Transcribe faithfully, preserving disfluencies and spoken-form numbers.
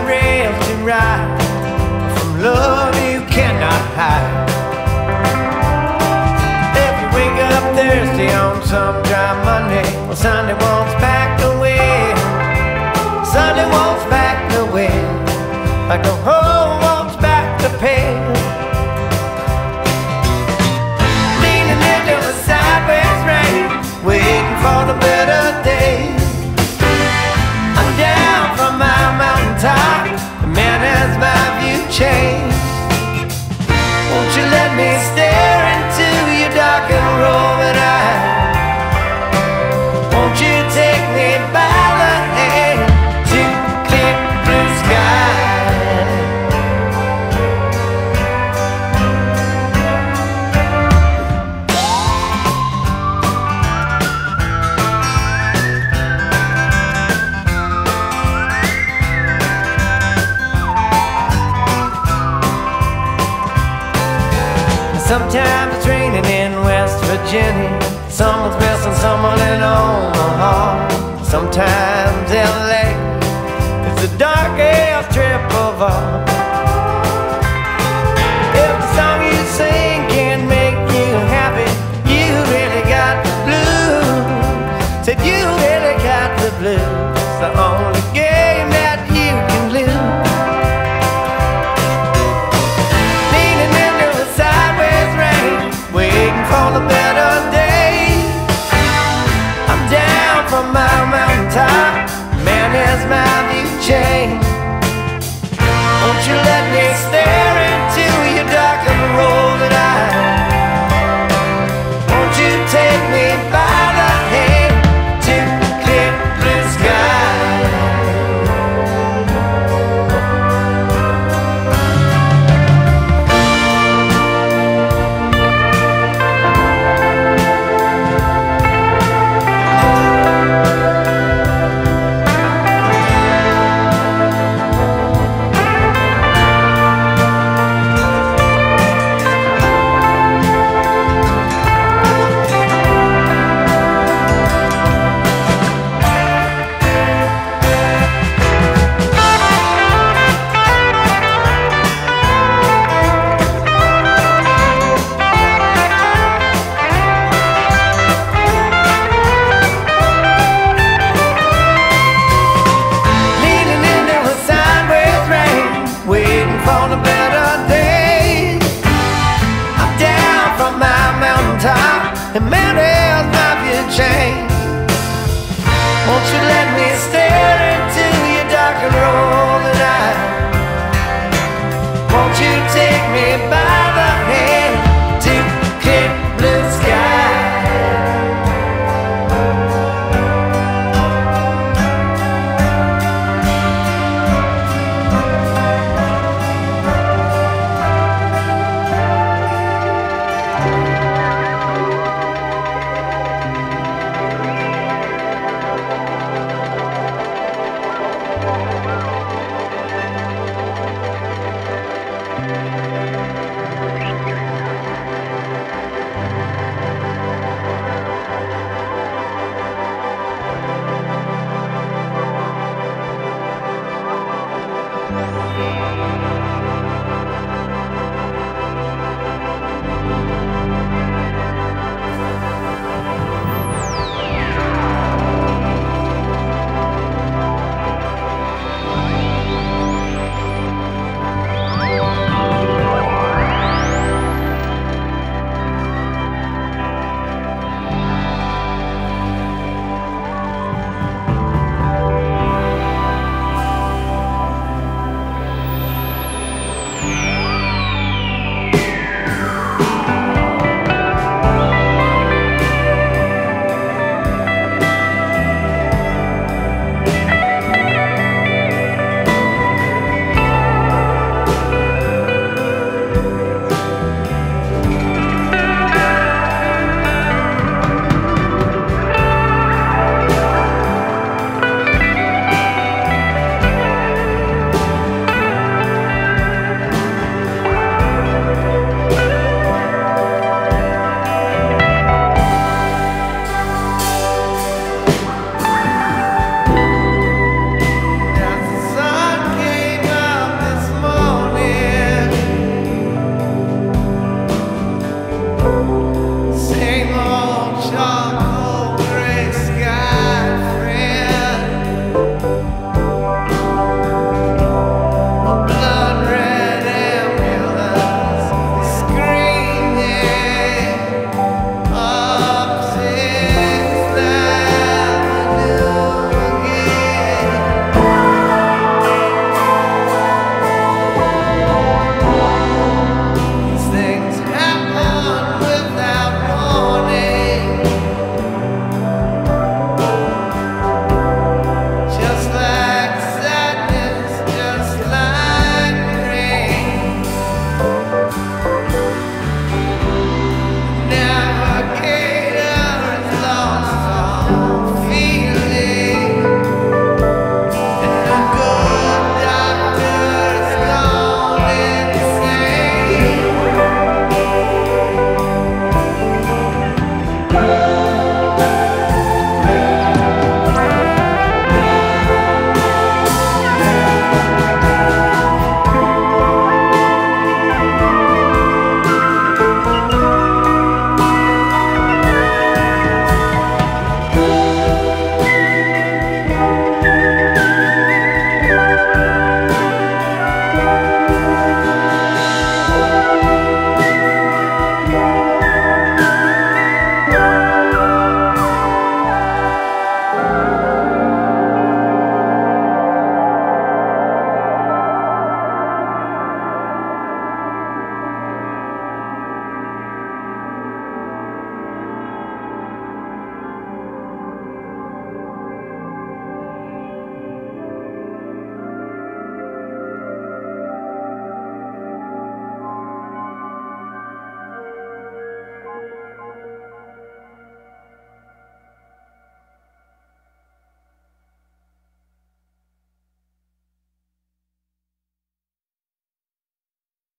rails to ride. From love you cannot hide. If you wake up Thursday on some dry Monday, well, Sunday wants back away. Sunday wants back away, like the whole wants back to pay. Leaning into the sideways rain, waiting for the better days. I'm down from my mountaintop, and man, has my view changed. Won't you let me stare into your dark and roving eyes? Won't you take me by the hand to clear blue skies? Sometimes it's raining in West Virginia. Someone's missing someone in Omaha. Sometimes L A is the darkest trip of all. If the song you sing can't make you happy, you really got the blues. Said you really got the blues. It's the only game that you can lose. Waiting for the better days. I'm down from my mountaintop, man, has my view changed. Won't you let me stare into your dark and rolling eyes? Won't you take me by the hand to clear blue skies? And man, has my view changed. Won't you let me stare into your dark and rolling eyes? Won't you take me by the hand to clear blue skies? Bye.